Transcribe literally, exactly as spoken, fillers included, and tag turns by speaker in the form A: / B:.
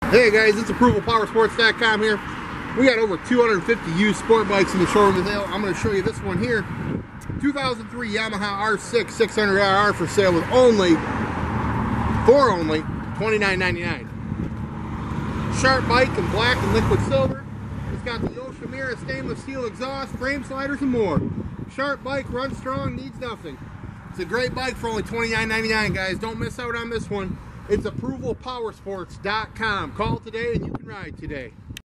A: Hey guys, it's approval power sports dot com here. We got over two hundred fifty used sport bikes in the showroom today. I'm going to show you this one here. two thousand three Yamaha R six six hundred R R for sale with only, for only, twenty-nine ninety-nine. Sharp bike in black and liquid silver. It's got the Yoshimura stainless steel exhaust, frame sliders, and more. Sharp bike, runs strong, needs nothing. It's a great bike for only twenty-nine ninety-nine, guys. Don't miss out on this one. It's approval power sports dot com. Call today and you can ride today.